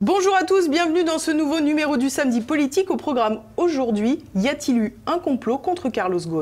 Bonjour à tous, bienvenue dans ce nouveau numéro du Samedi Politique. Au programme aujourd'hui, y a-t-il eu un complot contre Carlos Ghosn ?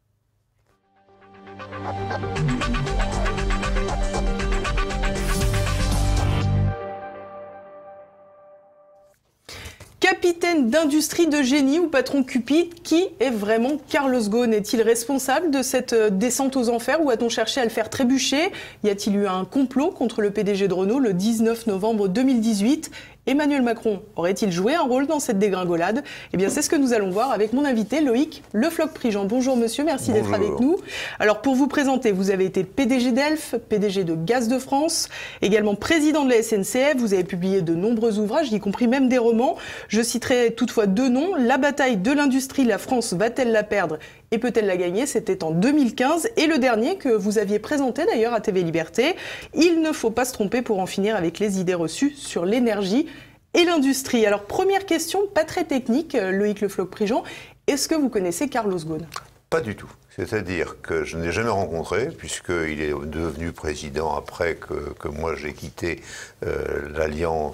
Capitaine d'industrie de génie ou patron cupide, qui est vraiment Carlos Ghosn? Est-il responsable de cette descente aux enfers ou a-t-on cherché à le faire trébucher? Y a-t-il eu un complot contre le PDG de Renault le 19 novembre 2018? Emmanuel Macron aurait-il joué un rôle dans cette dégringolade? Eh bien, c'est ce que nous allons voir avec mon invité Loïc Le Floch-Prigent. Bonjour monsieur, merci d'être avec nous. Alors, pour vous présenter, vous avez été PDG d'Elf, PDG de Gaz de France, également président de la SNCF. Vous avez publié de nombreux ouvrages, y compris même des romans. Je citerai toutefois deux noms. La bataille de l'industrie, la France va-t-elle la perdre et peut-elle la gagner? C'était en 2015. Et le dernier que vous aviez présenté d'ailleurs à TV Liberté. Il ne faut pas se tromper pour en finir avec les idées reçues sur l'énergie et l'industrie. Alors, première question, pas très technique, Loïc Le Floch-Prigent. Est-ce que vous connaissez Carlos Ghosn? Pas du tout. C'est-à-dire que je ne l'ai jamais rencontré, puisqu'il est devenu président après que moi j'ai quitté l'alliance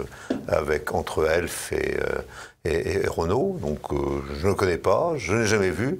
entre Elf et Renault. Donc je ne le connais pas, je ne l'ai jamais vu.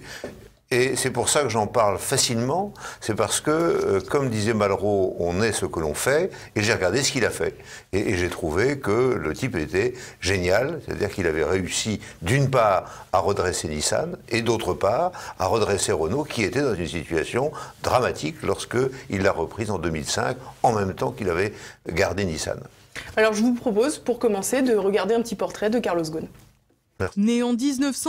Et c'est pour ça que j'en parle facilement, c'est parce que, comme disait Malraux, on est ce que l'on fait, et j'ai regardé ce qu'il a fait. Et j'ai trouvé que le type était génial, c'est-à-dire qu'il avait réussi, d'une part, à redresser Nissan, et d'autre part, à redresser Renault, qui était dans une situation dramatique lorsqu'il l'a reprise en 2005, en même temps qu'il avait gardé Nissan. Alors je vous propose, pour commencer, de regarder un petit portrait de Carlos Ghosn. Né en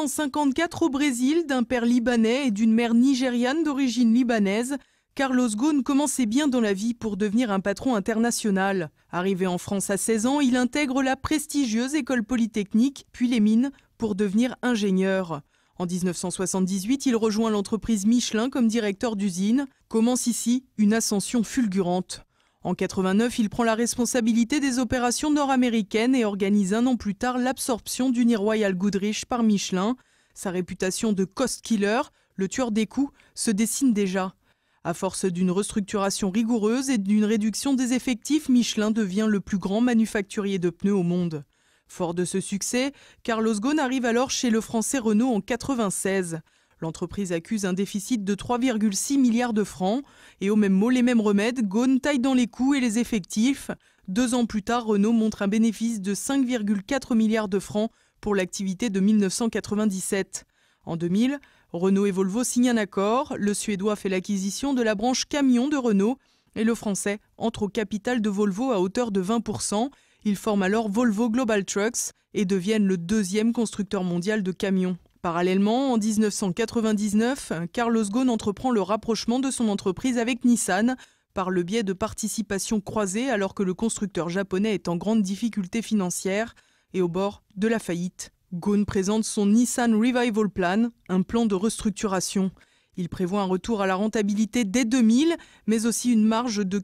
1954 au Brésil, d'un père libanais et d'une mère nigériane d'origine libanaise, Carlos Ghosn commençait bien dans la vie pour devenir un patron international. Arrivé en France à 16 ans, il intègre la prestigieuse école polytechnique, puis les mines, pour devenir ingénieur. En 1978, il rejoint l'entreprise Michelin comme directeur d'usine. Commence ici une ascension fulgurante. En 89, il prend la responsabilité des opérations nord-américaines et organise un an plus tard l'absorption d'Uniroyal Goodrich par Michelin. Sa réputation de cost killer, le tueur des coûts, se dessine déjà. À force d'une restructuration rigoureuse et d'une réduction des effectifs, Michelin devient le plus grand manufacturier de pneus au monde. Fort de ce succès, Carlos Ghosn arrive alors chez le français Renault en 1996. L'entreprise accuse un déficit de 3,6 milliards de francs. Et au même mot, les mêmes remèdes, Ghosn taille dans les coûts et les effectifs. 2 ans plus tard, Renault montre un bénéfice de 5,4 milliards de francs pour l'activité de 1997. En 2000, Renault et Volvo signent un accord. Le Suédois fait l'acquisition de la branche camion de Renault et le Français entre au capital de Volvo à hauteur de 20%. Ils forment alors Volvo Global Trucks et deviennent le deuxième constructeur mondial de camions. Parallèlement, en 1999, Carlos Ghosn entreprend le rapprochement de son entreprise avec Nissan par le biais de participations croisées alors que le constructeur japonais est en grande difficulté financière et au bord de la faillite. Ghosn présente son Nissan Revival Plan, un plan de restructuration. Il prévoit un retour à la rentabilité dès 2000, mais aussi une marge de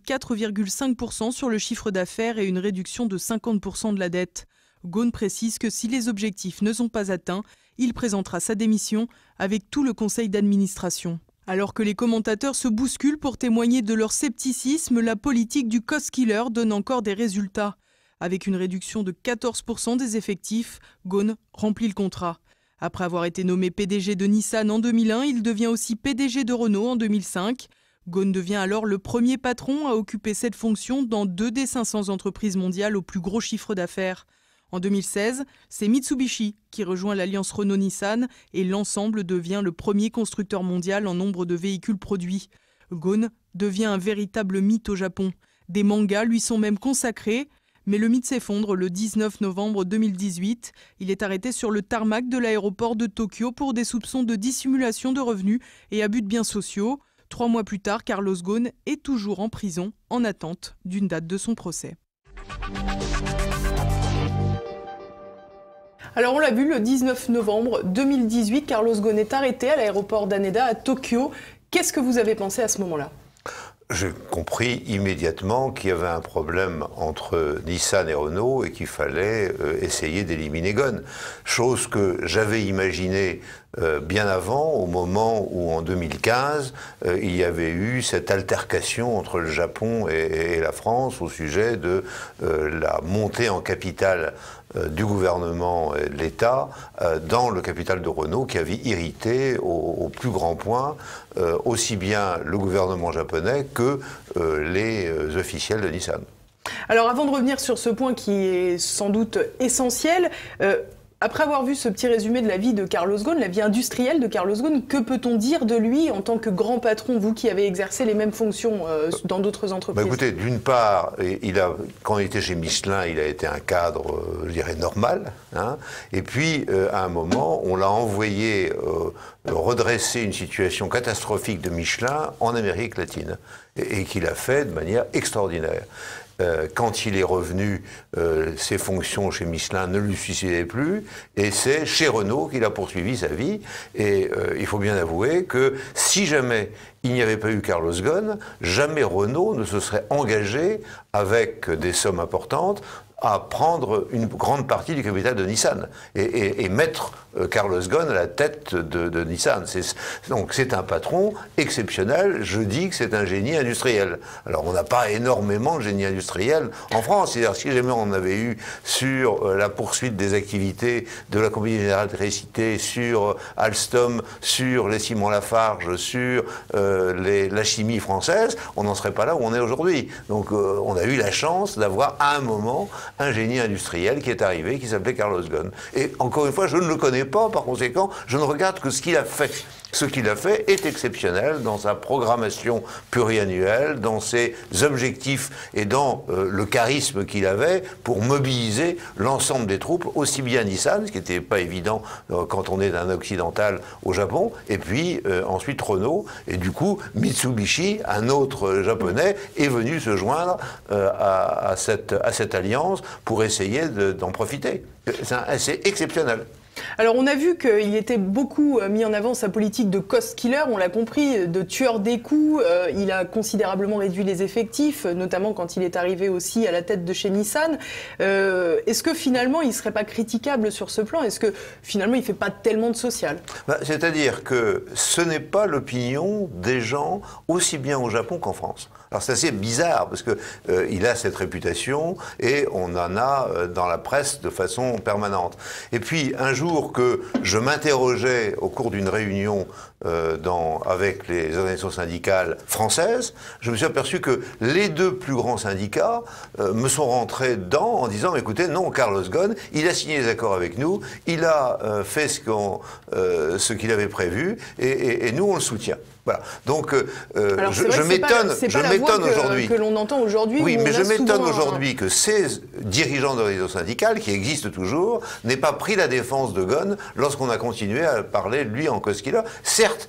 4,5% sur le chiffre d'affaires et une réduction de 50% de la dette. Ghosn précise que si les objectifs ne sont pas atteints, il présentera sa démission avec tout le conseil d'administration. Alors que les commentateurs se bousculent pour témoigner de leur scepticisme, la politique du cost killer donne encore des résultats. Avec une réduction de 14% des effectifs, Ghosn remplit le contrat. Après avoir été nommé PDG de Nissan en 2001, il devient aussi PDG de Renault en 2005. Ghosn devient alors le premier patron à occuper cette fonction dans 2 des 500 entreprises mondiales au plus gros chiffre d'affaires. En 2016, c'est Mitsubishi qui rejoint l'alliance Renault-Nissan et l'ensemble devient le premier constructeur mondial en nombre de véhicules produits. Ghosn devient un véritable mythe au Japon. Des mangas lui sont même consacrés, mais le mythe s'effondre le 19 novembre 2018. Il est arrêté sur le tarmac de l'aéroport de Tokyo pour des soupçons de dissimulation de revenus et abus de biens sociaux. 3 mois plus tard, Carlos Ghosn est toujours en prison en attente d'une date de son procès. Alors on l'a vu, le 19 novembre 2018, Carlos Ghosn est arrêté à l'aéroport d'Haneda à Tokyo. Qu'est-ce que vous avez pensé à ce moment-là ? J'ai compris immédiatement qu'il y avait un problème entre Nissan et Renault et qu'il fallait essayer d'éliminer Ghosn. Chose que j'avais imaginée bien avant, au moment où en 2015, il y avait eu cette altercation entre le Japon et la France au sujet de la montée en capital du gouvernement et de l'État dans le capital de Renault qui avait irrité au plus grand point aussi bien le gouvernement japonais que les officiels de Nissan. Alors avant de revenir sur ce point qui est sans doute essentiel, après avoir vu ce petit résumé de la vie de Carlos Ghosn, la vie industrielle de Carlos Ghosn, que peut-on dire de lui en tant que grand patron, vous qui avez exercé les mêmes fonctions dans d'autres entreprises? Écoutez, d'une part, quand il était chez Michelin, il a été un cadre, je dirais, normal. Hein, et puis, à un moment, on l'a envoyé redresser une situation catastrophique de Michelin en Amérique latine. Et qu'il a fait de manière extraordinaire. Quand il est revenu, ses fonctions chez Michelin ne lui suffisaient plus, et c'est chez Renault qu'il a poursuivi sa vie. Et il faut bien avouer que si jamais il n'y avait pas eu Carlos Ghosn, jamais Renault ne se serait engagé avec des sommes importantes à prendre une grande partie du capital de Nissan et mettre Carlos Ghosn à la tête de Nissan. Donc c'est un patron exceptionnel, je dis que c'est un génie industriel. Alors on n'a pas énormément de génie industriel en France, c'est-à-dire si jamais on en avait eu sur la poursuite des activités de la Compagnie Générale d'Électricité, sur Alstom, sur les ciments Lafarge, sur la chimie française, on n'en serait pas là où on est aujourd'hui. Donc on a eu la chance d'avoir à un moment un génie industriel qui est arrivé, qui s'appelait Carlos Ghosn. Et encore une fois, je ne le connais pas, par conséquent, je ne regarde que ce qu'il a fait. Ce qu'il a fait est exceptionnel dans sa programmation pluriannuelle, dans ses objectifs et dans le charisme qu'il avait pour mobiliser l'ensemble des troupes, aussi bien Nissan, ce qui n'était pas évident quand on est un occidental au Japon, et puis ensuite Renault, et du coup Mitsubishi, un autre japonais, est venu se joindre à cette alliance pour essayer d'en profiter. C'est exceptionnel. Alors on a vu qu'il était beaucoup mis en avant sa politique de cost killer, on l'a compris, de tueur des coûts. Il a considérablement réduit les effectifs, notamment quand il est arrivé aussi à la tête de chez Nissan. Est-ce que finalement il ne serait pas critiquable sur ce plan? Est-ce que finalement il ne fait pas tellement de social? C'est-à-dire que ce n'est pas l'opinion des gens aussi bien au Japon qu'en France. Alors c'est assez bizarre parce que il a cette réputation et on en a dans la presse de façon permanente. Et puis un jour que je m'interrogeais au cours d'une réunion avec les organisations syndicales françaises, je me suis aperçu que les deux plus grands syndicats me sont rentrés dedans en disant écoutez, non, Carlos Ghosn, il a signé les accords avec nous, il a fait ce qu'il avait prévu et nous on le soutient. Voilà. Donc, je m'étonne aujourd'hui. Que l'on entend aujourd'hui. Oui, mais je m'étonne aujourd'hui que ces dirigeants d'organisations syndicales, qui existent toujours, n'aient pas pris la défense de Ghosn lorsqu'on a continué à parler de lui en cost killer. Certes,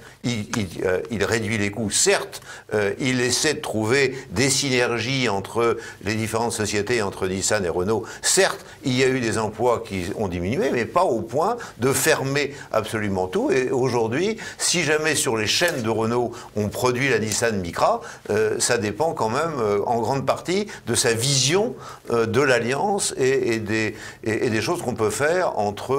il réduit les coûts. Certes, il essaie de trouver des synergies entre les différentes sociétés, entre Nissan et Renault. Certes, il y a eu des emplois qui ont diminué, mais pas au point de fermer absolument tout. Et aujourd'hui, si jamais sur les chaînes de Renault, on produit la Nissan Micra, ça dépend quand même en grande partie de sa vision de l'alliance et des choses qu'on peut faire entre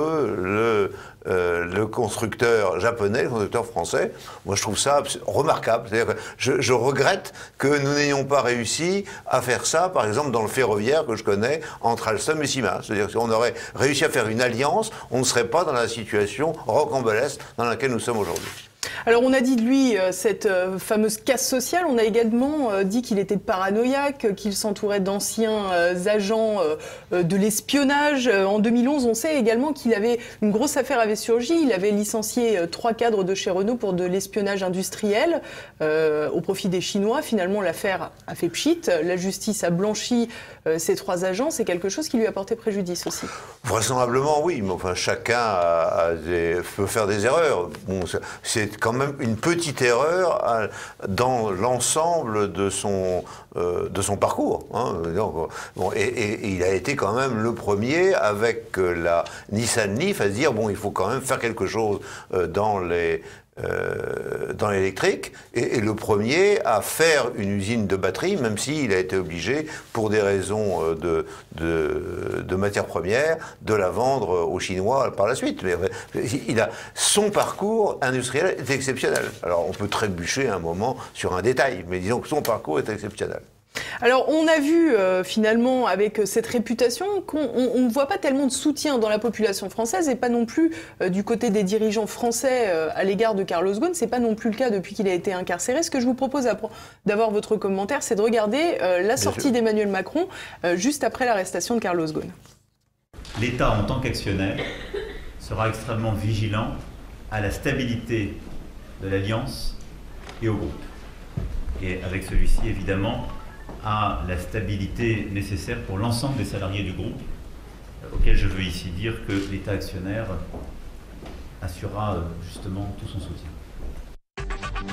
le constructeur japonais, le constructeur français. Moi, je trouve ça remarquable. C'est-à-dire que je regrette que nous n'ayons pas réussi à faire ça, par exemple, dans le ferroviaire que je connais, entre Alstom et Siemens. C'est-à-dire qu'on aurait réussi à faire une alliance, on ne serait pas dans la situation rocambolesque dans laquelle nous sommes aujourd'hui. Alors on a dit de lui cette fameuse casse sociale, on a également dit qu'il était paranoïaque, qu'il s'entourait d'anciens agents de l'espionnage. En 2011, on sait également qu'il avait une grosse affaire avait surgi, il avait licencié 3 cadres de chez Renault pour de l'espionnage industriel au profit des Chinois. Finalement, l'affaire a fait pchit, la justice a blanchi ces 3 agents, c'est quelque chose qui lui a porté préjudice aussi. Vraisemblablement oui, mais enfin chacun peut faire des erreurs. Bon, c'est quand même une petite erreur dans l'ensemble de son parcours. Hein. Donc, bon, et il a été quand même le premier avec la Nissan Leaf à se dire bon, il faut quand même faire quelque chose dans dans l'électrique et le premier à faire une usine de batterie, même s'il a été obligé, pour des raisons de matières premières, de la vendre aux Chinois par la suite. Mais son parcours industriel est exceptionnel. Alors on peut trébucher un moment sur un détail, mais disons que son parcours est exceptionnel. Alors, on a vu finalement avec cette réputation qu'on ne voit pas tellement de soutien dans la population française et pas non plus du côté des dirigeants français à l'égard de Carlos Ghosn. C'est pas non plus le cas depuis qu'il a été incarcéré. Ce que je vous propose d'avoir votre commentaire, c'est de regarder la sortie d'Emmanuel Macron juste après l'arrestation de Carlos Ghosn. L'État, en tant qu'actionnaire, sera extrêmement vigilant à la stabilité de l'Alliance et au groupe. Et avec celui-ci, évidemment, à la stabilité nécessaire pour l'ensemble des salariés du groupe, auquel je veux ici dire que l'État actionnaire assurera justement tout son soutien.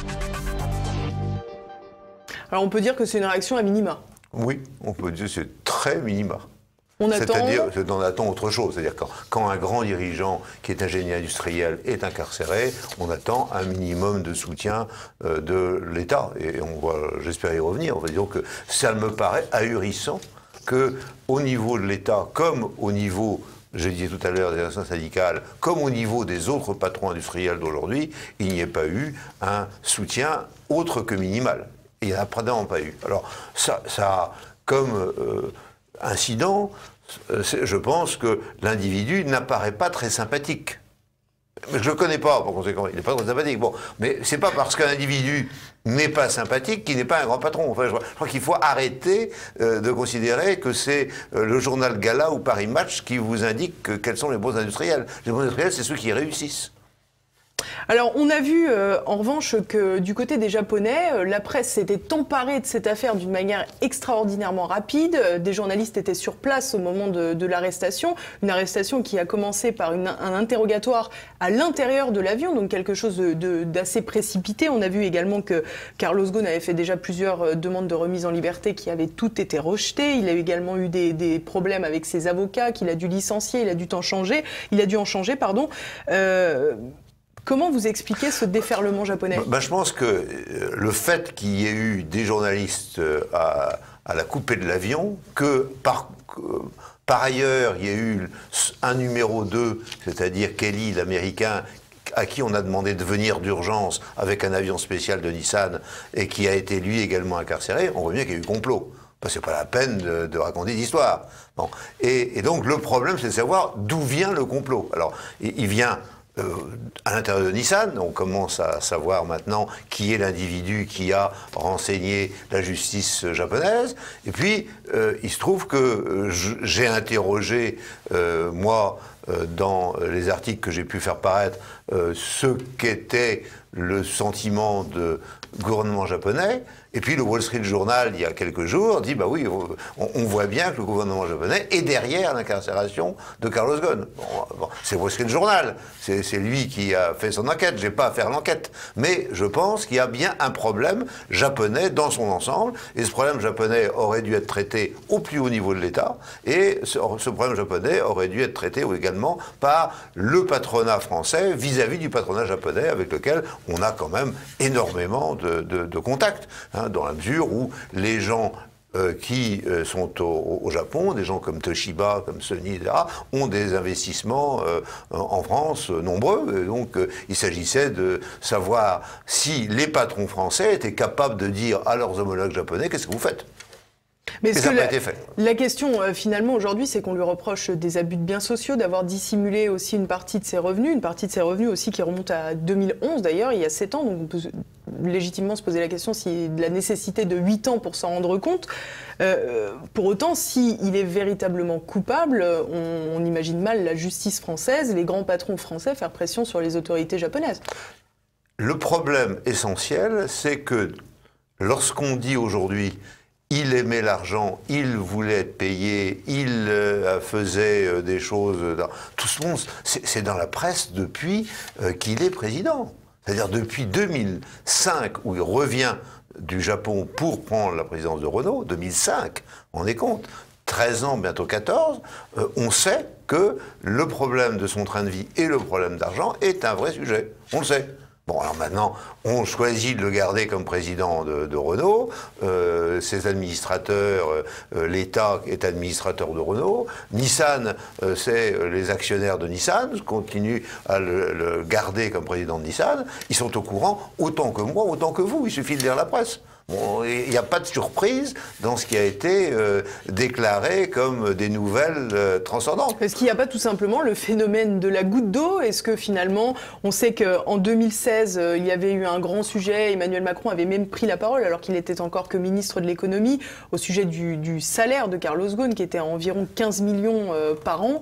Alors on peut dire que c'est une réaction à minima. Oui, on peut dire que c'est très minima. C'est-à-dire qu'on attend autre chose. C'est-à-dire quand un grand dirigeant qui est ingénieur industriel est incarcéré, on attend un minimum de soutien de l'État. Et on va, j'espère y revenir, disons que ça me paraît ahurissant qu'au niveau de l'État, comme au niveau, je disais tout à l'heure, des instances syndicales, comme au niveau des autres patrons industriels d'aujourd'hui, il n'y ait pas eu un soutien autre que minimal. Et il n'y en a pratiquement pas eu. Alors ça comme incident, je pense que l'individu n'apparaît pas très sympathique. Mais je ne le connais pas, par conséquent, il n'est pas très sympathique. Bon, mais c'est pas parce qu'un individu n'est pas sympathique qu'il n'est pas un grand patron. Enfin, je crois qu'il faut arrêter de considérer que c'est le journal Gala ou Paris Match qui vous indique quels sont les bons industriels. Les bons industriels, c'est ceux qui réussissent. Alors, on a vu en revanche que du côté des Japonais, la presse s'était emparée de cette affaire d'une manière extraordinairement rapide. Des journalistes étaient sur place au moment de l'arrestation. Une arrestation qui a commencé par un interrogatoire à l'intérieur de l'avion, donc quelque chose d'assez précipité. On a vu également que Carlos Ghosn avait fait déjà plusieurs demandes de remise en liberté qui avaient toutes été rejetées. Il a également eu des problèmes avec ses avocats qu'il a dû licencier, il a dû en changer. Comment vous expliquez ce déferlement japonais ? Je pense que le fait qu'il y ait eu des journalistes à la coupée de l'avion, que par ailleurs il y ait eu un numéro 2, c'est-à-dire Kelly, l'Américain, à qui on a demandé de venir d'urgence avec un avion spécial de Nissan et qui a été lui également incarcéré, on voit bien qu'il y a eu complot. C'est pas la peine de raconter d'histoire. Bon. Et donc le problème, c'est de savoir d'où vient le complot. Alors, il vient à l'intérieur de Nissan, on commence à savoir maintenant qui est l'individu qui a renseigné la justice japonaise. Et puis, il se trouve que j'ai interrogé, moi, dans les articles que j'ai pu faire paraître, ce qu'était le sentiment du gouvernement japonais. Et puis le Wall Street Journal, il y a quelques jours, dit bah oui, on voit bien que le gouvernement japonais est derrière l'incarcération de Carlos Ghosn. Bon, c'est Wall Street Journal, c'est lui qui a fait son enquête, j'ai pas à faire l'enquête. Mais je pense qu'il y a bien un problème japonais dans son ensemble, et ce problème japonais aurait dû être traité au plus haut niveau de l'État, et ce problème japonais aurait dû être traité également par le patronat français vis-à-vis du patronat japonais, avec lequel on a quand même énormément de contacts. Dans la mesure où les gens qui sont au Japon, des gens comme Toshiba, comme Sony, etc., ont des investissements en France nombreux. Et donc il s'agissait de savoir si les patrons français étaient capables de dire à leurs homologues japonais « qu'est-ce que vous faites ?» Mais ça n'a pas été fait. La question finalement aujourd'hui, c'est qu'on lui reproche des abus de biens sociaux, d'avoir dissimulé aussi une partie de ses revenus aussi qui remonte à 2011 d'ailleurs, il y a 7 ans, donc on peut légitimement se poser la question de la nécessité de 8 ans pour s'en rendre compte. Pour autant, s'il est véritablement coupable, on imagine mal la justice française, les grands patrons français faire pression sur les autorités japonaises. Le problème essentiel, c'est que lorsqu'on dit aujourd'hui il aimait l'argent, il voulait être payé, il faisait des choses. Tout ce monde, c'est dans la presse depuis qu'il est président. C'est-à-dire depuis 2005, où il revient du Japon pour prendre la présidence de Renault, 2005, on est compte, 13 ans, bientôt 14, on sait que le problème de son train de vie et le problème d'argent est un vrai sujet. On le sait. Bon, alors maintenant, on choisit de le garder comme président de Renault. Ses administrateurs, l'État est administrateur de Renault. Nissan, c'est les actionnaires de Nissan, continuent à le garder comme président de Nissan. Ils sont au courant autant que moi, autant que vous. Il suffit de lire la presse. Bon, il n'y a pas de surprise dans ce qui a été déclaré comme des nouvelles transcendantes. Est-ce qu'il n'y a pas tout simplement le phénomène de la goutte d'eau? Est-ce que finalement, on sait qu'en 2016, il y avait eu un grand sujet, Emmanuel Macron avait même pris la parole alors qu'il n'était encore que ministre de l'économie, au sujet du salaire de Carlos Ghosn qui était à environ 15 millions par an.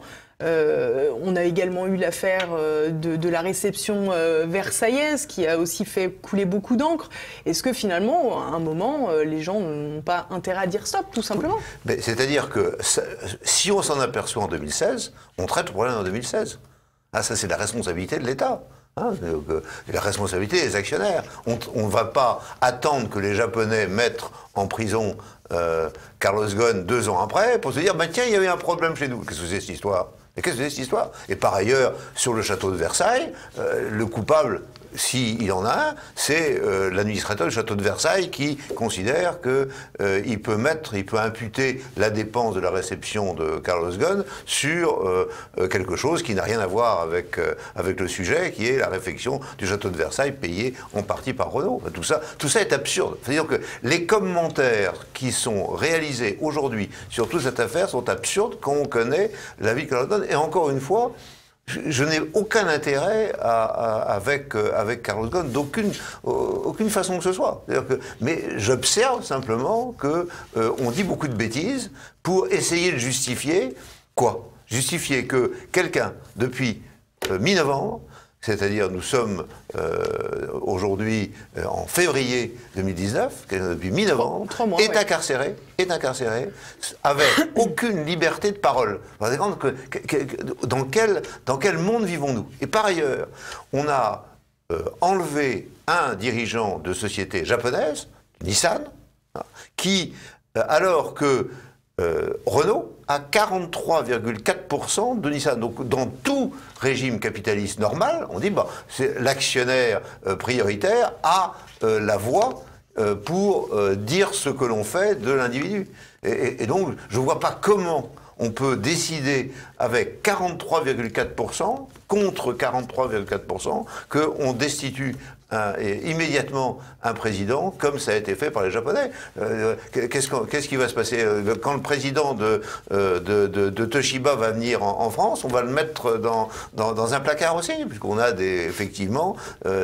On a également eu l'affaire de la réception versaillaise qui a aussi fait couler beaucoup d'encre. Est-ce que finalement, à un moment, les gens n'ont pas intérêt à dire stop, tout simplement? C'est-à-dire que si on s'en aperçoit en 2016, on traite le problème en 2016. Ah, ça, c'est la responsabilité de l'État. Hein, la responsabilité des actionnaires. On ne va pas attendre que les Japonais mettent en prison Carlos Ghosn 2 ans après pour se dire bah, tiens, il y avait un problème chez nous. Qu'est-ce que c'est cette histoire? Et qu'est-ce que c'est cette histoire? Et par ailleurs, sur le château de Versailles, le coupable, s'il y en a un, c'est l'administrateur du château de Versailles qui considère qu'il peut imputer la dépense de la réception de Carlos Ghosn sur quelque chose qui n'a rien à voir avec le sujet, qui est la réfection du château de Versailles payée en partie par Renault. Enfin, tout ça est absurde. C'est-à-dire que les commentaires qui sont réalisés aujourd'hui sur toute cette affaire sont absurdes quand on connaît la vie de Carlos Ghosn. Et encore une fois, je n'ai aucun intérêt avec Carlos Ghosn d'aucune façon que ce soit. Mais j'observe simplement qu'on dit beaucoup de bêtises pour essayer de justifier quoi? Justifier que quelqu'un, depuis mi-novembre, c'est-à-dire nous sommes aujourd'hui en février 2019, depuis mi-novembre, est incarcéré avec aucune liberté de parole. Vous vous rendez compte dans quel monde vivons-nous? Et par ailleurs, on a enlevé un dirigeant de société japonaise, Nissan, qui, alors que Renault a 43,4% de Nissan. Donc dans tout régime capitaliste normal, on dit bah, l'actionnaire prioritaire a la voix pour dire ce que l'on fait de l'individu. Et donc je ne vois pas comment on peut décider avec 43,4% contre 43,4% qu'on destitue immédiatement un président, comme ça a été fait par les Japonais. Qu'est-ce qui va se passer quand le président de Toshiba va venir en France? On va le mettre dans un placard aussi, puisqu'on a effectivement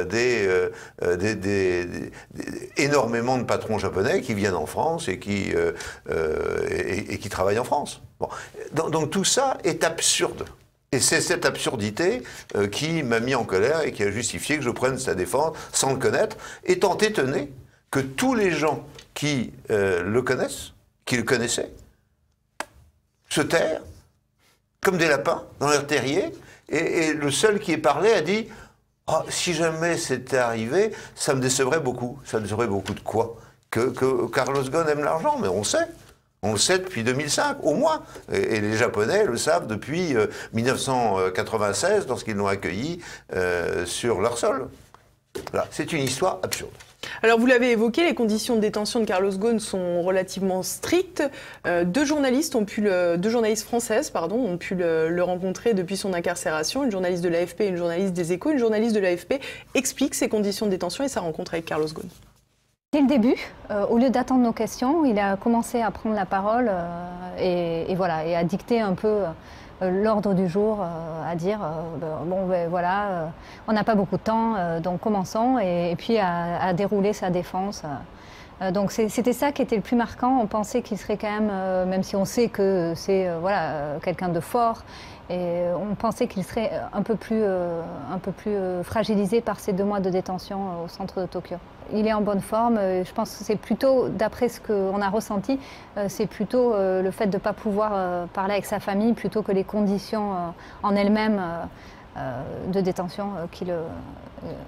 énormément de patrons japonais qui viennent en France et qui travaillent en France. Bon. Donc tout ça est absurde. Et c'est cette absurdité qui m'a mis en colère et qui a justifié que je prenne sa défense sans le connaître, étant étonné que tous les gens qui le connaissent, qui le connaissaient, se tairent comme des lapins dans leur terrier, et le seul qui est parlé a dit oh, si jamais c'était arrivé, ça me décevrait beaucoup. Ça me décevrait beaucoup de quoi? Que Carlos Ghosn aime l'argent, mais on sait. On le sait depuis 2005, au moins. Et les Japonais le savent depuis 1996, lorsqu'ils l'ont accueilli sur leur sol. Voilà. C'est une histoire absurde. Alors vous l'avez évoqué, les conditions de détention de Carlos Ghosn sont relativement strictes. Deux journalistes françaises ont pu le rencontrer depuis son incarcération, une journaliste de l'AFP et une journaliste des Échos. Une journaliste de l'AFP explique ses conditions de détention et sa rencontre avec Carlos Ghosn. Dès le début, au lieu d'attendre nos questions, il a commencé à prendre la parole et voilà, et à dicter un peu l'ordre du jour, à dire voilà, on n'a pas beaucoup de temps, donc commençons, et puis à dérouler sa défense. Donc c'était ça qui était le plus marquant. On pensait qu'il serait quand même si on sait que c'est quelqu'un de fort, et on pensait qu'il serait un peu plus fragilisé par ces 2 mois de détention au centre de Tokyo. Il est en bonne forme. Je pense que c'est plutôt, d'après ce qu'on a ressenti, c'est plutôt le fait de ne pas pouvoir parler avec sa famille plutôt que les conditions en elles-mêmes de détention qui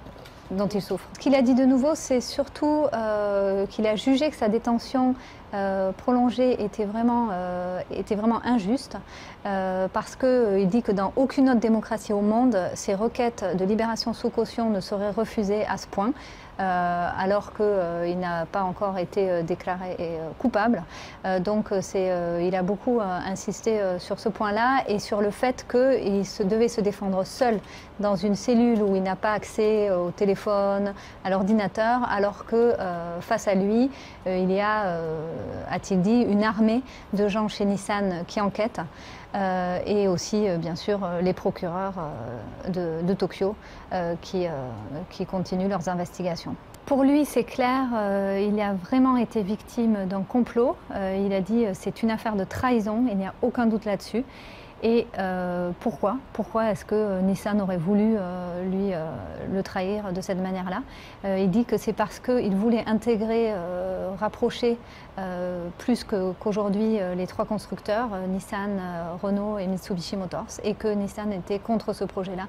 dont il souffre. Ce qu'il a dit de nouveau, c'est surtout qu'il a jugé que sa détention prolongée était vraiment injuste, parce qu'il dit que dans aucune autre démocratie au monde, ces requêtes de libération sous caution ne seraient refusées à ce point. Alors qu'il n'a pas encore été déclaré coupable. Donc il a beaucoup insisté sur ce point-là et sur le fait qu'il devait se défendre seul dans une cellule où il n'a pas accès au téléphone, à l'ordinateur, alors que face à lui, il y a, a-t-il dit, une armée de gens chez Nissan qui enquêtent. Et aussi, bien sûr, les procureurs de Tokyo qui continuent leurs investigations. Pour lui, c'est clair, il a vraiment été victime d'un complot. Il a dit c'est une affaire de trahison, il n'y a aucun doute là-dessus. Et pourquoi est-ce que Nissan aurait voulu le trahir de cette manière-là? Il dit que c'est parce qu'il voulait intégrer, rapprocher plus qu'aujourd'hui les trois constructeurs, Nissan, Renault et Mitsubishi Motors, et que Nissan était contre ce projet-là.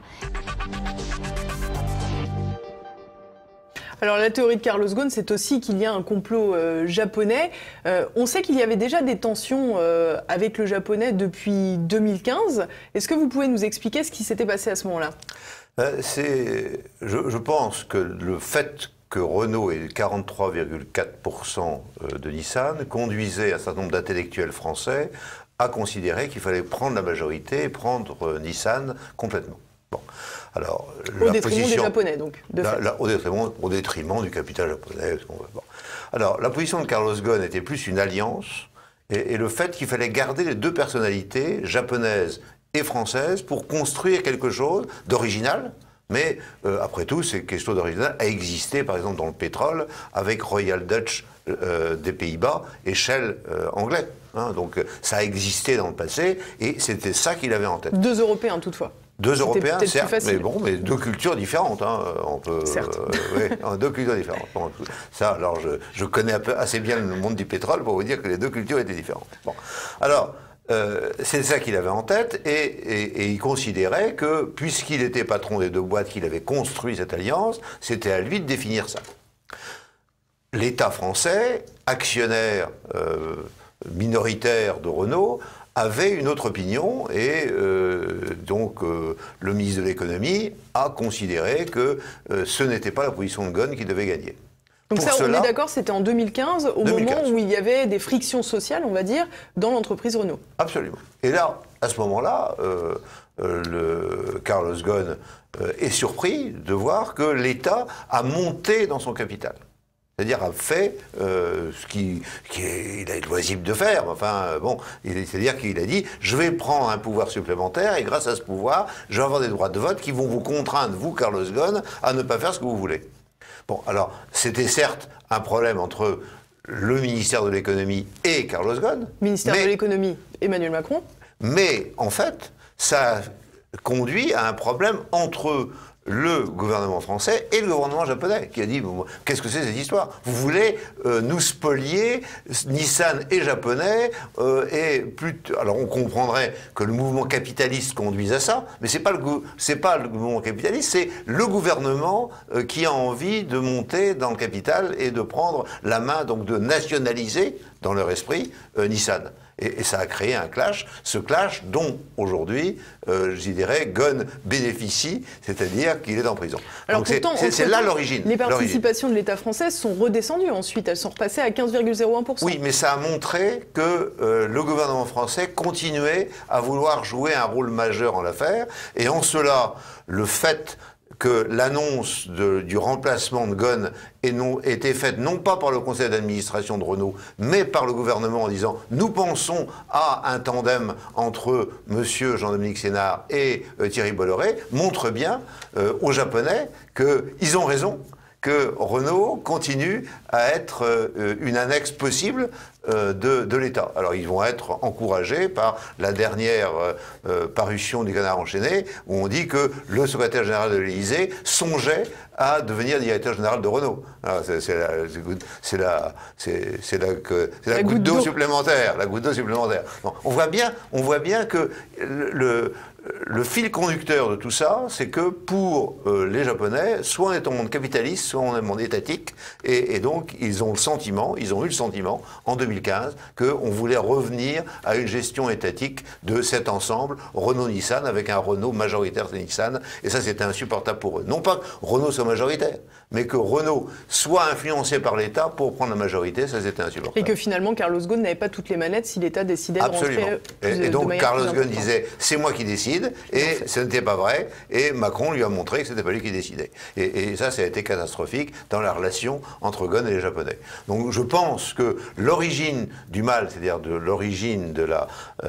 Alors la théorie de Carlos Ghosn, c'est aussi qu'il y a un complot japonais. On sait qu'il y avait déjà des tensions avec le japonais depuis 2015. Est-ce que vous pouvez nous expliquer ce qui s'était passé à ce moment-là? Je pense que le fait que Renault ait 43,4% de Nissan conduisait un certain nombre d'intellectuels français à considérer qu'il fallait prendre la majorité et prendre Nissan complètement. Bon. Alors, au détriment des Japonais, donc, au détriment du capital japonais. Bon. Alors, la position de Carlos Ghosn était plus une alliance, et le fait qu'il fallait garder les deux personnalités, japonaises et françaises, pour construire quelque chose d'original. Mais, après tout, c'est quelque chose d'original a existé, par exemple, dans le pétrole, avec Royal Dutch des Pays-Bas et Shell anglais. Hein, donc, ça a existé dans le passé, et c'était ça qu'il avait en tête. Deux Européens, toutefois. Deux Européens, certes, mais deux cultures différentes. Hein, on peut, deux cultures différentes. Bon, ça, alors, je connais assez bien le monde du pétrole pour vous dire que les deux cultures étaient différentes. Bon. Alors, c'est ça qu'il avait en tête, et il considérait que, puisqu'il était patron des deux boîtes, qu'il avait construit cette alliance, c'était à lui de définir ça. L'État français, actionnaire minoritaire de Renault, avait une autre opinion, et donc le ministre de l'économie a considéré que ce n'était pas la position de Ghosn qui devait gagner. Donc pour ça, on est d'accord, c'était en 2015, au moment où il y avait des frictions sociales, on va dire, dans l'entreprise Renault. Absolument. Et là, à ce moment-là, Carlos Ghosn est surpris de voir que l'État a monté dans son capital. C'est-à-dire a fait ce qu'il est loisible de faire. Enfin, bon, c'est-à-dire qu'il a dit, je vais prendre un pouvoir supplémentaire, et grâce à ce pouvoir, je vais avoir des droits de vote qui vont vous contraindre, vous, Carlos Ghosn, à ne pas faire ce que vous voulez. Bon, alors, c'était certes un problème entre le ministère de l'économie et Carlos Ghosn. Ministère de l'économie, Emmanuel Macron. Mais, en fait, ça conduit à un problème entre le gouvernement français et le gouvernement japonais, qui a dit qu'est-ce que c'est cette histoire? Vous voulez nous spolier, Nissan et japonais, alors on comprendrait que le mouvement capitaliste conduise à ça, mais c'est pas le mouvement capitaliste, c'est le gouvernement qui a envie de monter dans le capital et de prendre la main, donc de nationaliser dans leur esprit Nissan. Et ça a créé un clash, ce clash dont aujourd'hui, je dirais, Ghosn bénéficie, c'est-à-dire qu'il est en prison. Alors pourtant, c'est là l'origine. Les participations de l'État français sont redescendues ensuite, elles sont repassées à 15,01%. Oui, mais ça a montré que le gouvernement français continuait à vouloir jouer un rôle majeur en l'affaire, et en cela, le fait que l'annonce du remplacement de Ghosn était faite non pas par le conseil d'administration de Renault, mais par le gouvernement en disant « Nous pensons à un tandem entre monsieur Jean-Dominique Sénard et Thierry Bolloré », montre bien aux Japonais qu'ils ont raison, que Renault continue à être une annexe possible de l'État. Alors ils vont être encouragés par la dernière parution du Canard enchaîné, où on dit que le secrétaire général de l'Élysée songeait à devenir directeur général de Renault. C'est la goutte d'eau supplémentaire. La goutte d'eau supplémentaire. Bon, on voit bien que le fil conducteur de tout ça, c'est que pour les Japonais, soit on est en monde capitaliste, soit on est en monde étatique, et donc ils ont eu le sentiment en 2015 qu'on voulait revenir à une gestion étatique de cet ensemble Renault-Nissan avec un Renault majoritaire de Nissan, et ça c'était insupportable pour eux. Non pas que Renault soit majoritaire, mais que Renault soit influencé par l'État pour prendre la majorité, ça c'était insupportable. Et que finalement Carlos Ghosn n'avait pas toutes les manettes si l'État décidait de rentrer. Et donc Carlos Ghosn disait c'est moi qui décide, et ce n'était pas vrai, et Macron lui a montré que ce n'était pas lui qui décidait. Et ça a été catastrophique dans la relation entre Ghosn et les Japonais. Donc je pense que l'origine du mal, c'est-à-dire de l'origine de la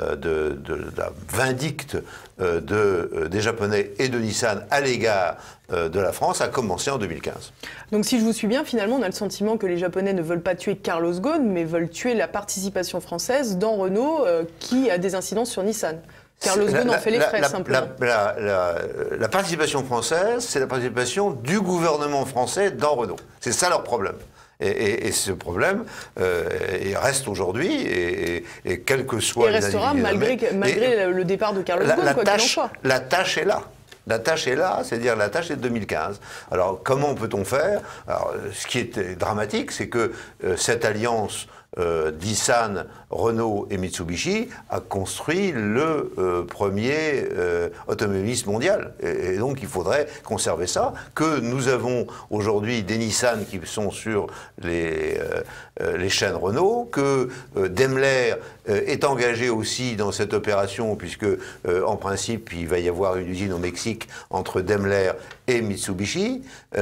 vindicte des Japonais et de Nissan à l'égard de la France a commencé en 2015. Donc si je vous suis bien, finalement on a le sentiment que les Japonais ne veulent pas tuer Carlos Ghosn, mais veulent tuer la participation française dans Renault qui a des incidences sur Nissan. Carlos Ghosn en fait les frais, simplement. La participation française, c'est la participation du gouvernement français dans Renault. C'est ça leur problème. Et ce problème, il reste aujourd'hui, et quel que soit... Il restera malgré le départ de Carlos Ghosn, quoi qu'il en soit. La tâche est là. La tâche est là, c'est-à-dire la tâche est de 2015. Alors comment peut-on faire? Alors, ce qui est dramatique, c'est que cette alliance Nissan, Renault et Mitsubishi a construit le premier automobiliste mondial. Et donc il faudrait conserver ça. Que nous avons aujourd'hui des Nissan qui sont sur les chaînes Renault, que Daimler est engagé aussi dans cette opération, puisque en principe il va y avoir une usine au Mexique entre Daimler et Mitsubishi.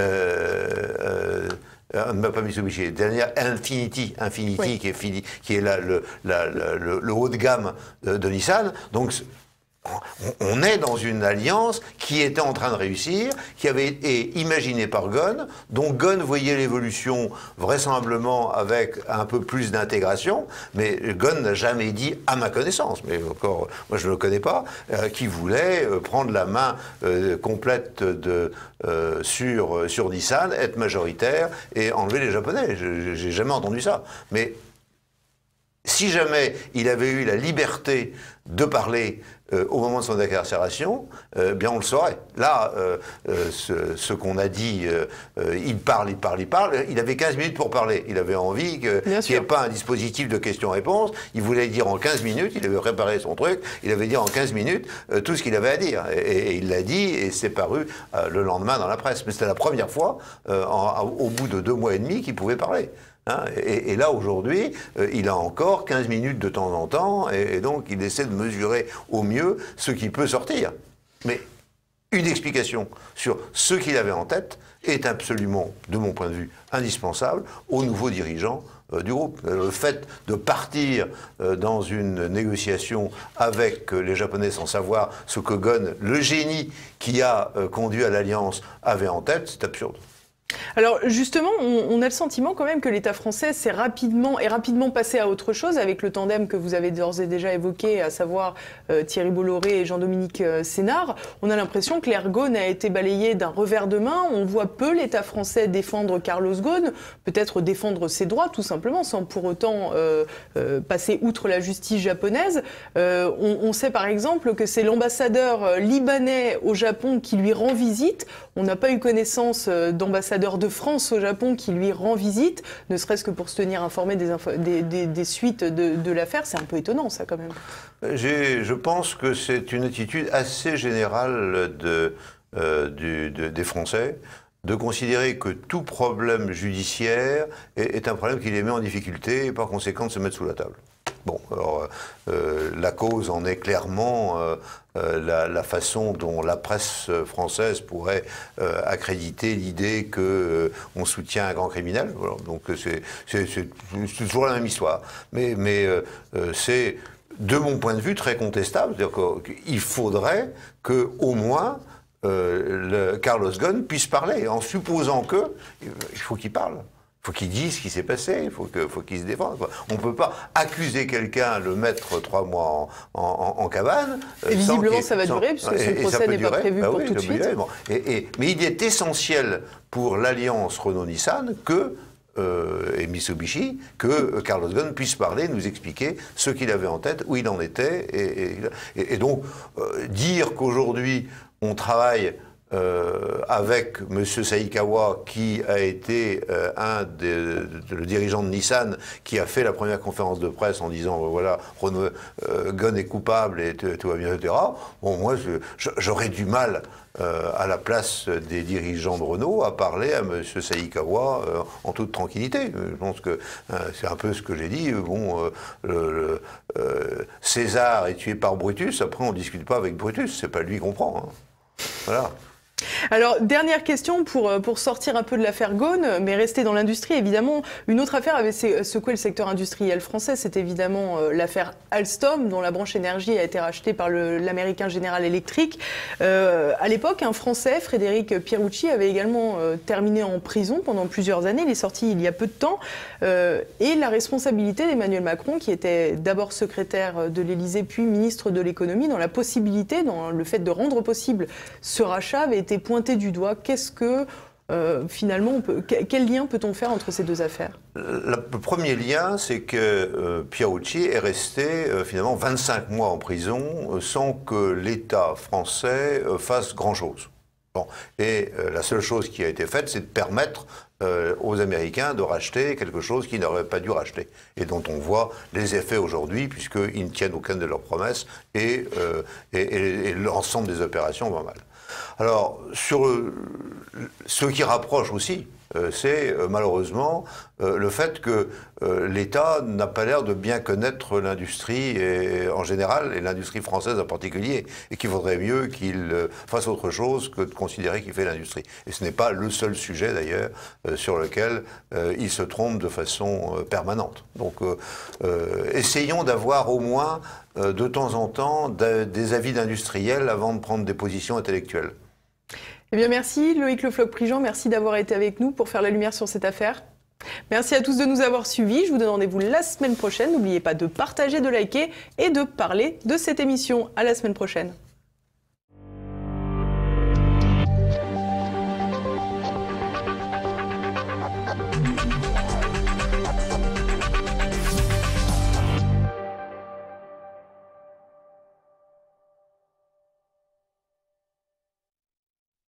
Pas Mitsubishi, dernière Infiniti oui. qui est le haut de gamme de Nissan. Donc on est dans une alliance qui était en train de réussir, qui avait été imaginée par Ghosn, dont Ghosn voyait l'évolution vraisemblablement avec un peu plus d'intégration, mais Ghosn n'a jamais dit, à ma connaissance, mais encore, moi je ne le connais pas, qu'il voulait prendre la main complète sur Nissan, être majoritaire et enlever les Japonais. J'ai jamais entendu ça. Mais si jamais il avait eu la liberté de parler au moment de son incarcération, bien on le saurait. Là, ce qu'on a dit, il parle, il avait 15 minutes pour parler. Il avait envie qu'il n'y ait pas un dispositif de questions-réponses. Il voulait dire en 15 minutes, il avait préparé son truc, il avait dit en 15 minutes tout ce qu'il avait à dire. Et il l'a dit, et c'est paru le lendemain dans la presse. Mais c'était la première fois, au bout de 2 mois et demi, qu'il pouvait parler. Hein, et là, aujourd'hui, il a encore 15 minutes de temps en temps, et donc il essaie de mesurer au mieux ce qui peut sortir. Mais une explication sur ce qu'il avait en tête est absolument, de mon point de vue, indispensable aux nouveaux dirigeants du groupe. Le fait de partir dans une négociation avec les Japonais sans savoir ce que Ghosn, le génie qui a conduit à l'alliance, avait en tête, c'est absurde. Alors justement, on a le sentiment quand même que l'État français est rapidement passé à autre chose avec le tandem que vous avez d'ores et déjà évoqué, à savoir Thierry Bolloré et Jean-Dominique Sénard. On a l'impression que l'ère Ghosn a été balayée d'un revers de main. On voit peu l'État français défendre Carlos Ghosn, peut-être défendre ses droits tout simplement, sans pour autant passer outre la justice japonaise. On sait par exemple que c'est l'ambassadeur libanais au Japon qui lui rend visite. On n'a pas eu connaissance d'ambassadeur de France au Japon qui lui rend visite, ne serait-ce que pour se tenir informé des suites de l'affaire. C'est un peu étonnant, ça, quand même. Je pense que c'est une attitude assez générale des Français de considérer que tout problème judiciaire est un problème qui les met en difficulté et par conséquent de se mettre sous la table. Bon, alors, la cause en est clairement la façon dont la presse française pourrait accréditer l'idée qu'on soutient un grand criminel. Voilà, donc c'est toujours la même histoire. Mais c'est, de mon point de vue, très contestable. C'est-à-dire qu'il faudrait qu'au moins Carlos Ghosn puisse parler, en supposant il faut qu'il parle. faut qu'il dise ce qui s'est passé, il faut qu'il se défende. On ne peut pas accuser quelqu'un, le mettre 3 mois en cabane. Et visiblement, ça va durer, puisque son procès n'est pas prévu pour tout de suite. Bon. Mais il est essentiel pour l'alliance Renault-Nissan et Mitsubishi, que Carlos Ghosn puisse parler, nous expliquer ce qu'il avait en tête, où il en était. Et donc, dire qu'aujourd'hui, on travaille avec M. Saikawa, qui a été le dirigeant de Nissan, qui a fait la première conférence de presse en disant voilà, Ghosn est coupable et tout va bien, etc. Bon, moi, j'aurais du mal, à la place des dirigeants de Renault, à parler à M. Saikawa en toute tranquillité. Je pense que c'est un peu ce que j'ai dit. Bon, César est tué par Brutus, après on ne discute pas avec Brutus, c'est pas lui qu'on prend. Hein. Voilà. Alors, dernière question pour sortir un peu de l'affaire Ghosn, mais rester dans l'industrie, évidemment. Une autre affaire avait secoué le secteur industriel français, c'est évidemment l'affaire Alstom, dont la branche énergie a été rachetée par l'américain General Electric. À l'époque, un Français, Frédéric Pierucci, avait également terminé en prison pendant plusieurs années. Il est sorti il y a peu de temps. Et la responsabilité d'Emmanuel Macron, qui était d'abord secrétaire de l'Élysée, puis ministre de l'économie, dans le fait de rendre possible ce rachat, avait été pointé du doigt. Qu'est-ce que, finalement, quel lien peut-on faire entre ces deux affaires ? Le premier lien, c'est que Pierucci est resté finalement 25 mois en prison sans que l'État français fasse grand-chose. Bon. Et la seule chose qui a été faite, c'est de permettre aux Américains de racheter quelque chose qu'ils n'auraient pas dû racheter et dont on voit les effets aujourd'hui puisqu'ils ne tiennent aucune de leurs promesses et l'ensemble des opérations va mal. Alors, ce qui rapproche aussi, c'est malheureusement le fait que l'État n'a pas l'air de bien connaître l'industrie en général et l'industrie française en particulier, et qu'il vaudrait mieux qu'il fasse autre chose que de considérer qu'il fait l'industrie. Et ce n'est pas le seul sujet d'ailleurs sur lequel il se trompe de façon permanente. Donc essayons d'avoir au moins de temps en temps des avis d'industriels avant de prendre des positions intellectuelles. Eh bien merci Loïc Le Floch-Prigent, merci d'avoir été avec nous pour faire la lumière sur cette affaire. Merci à tous de nous avoir suivis, je vous donne rendez-vous la semaine prochaine. N'oubliez pas de partager, de liker et de parler de cette émission. À la semaine prochaine.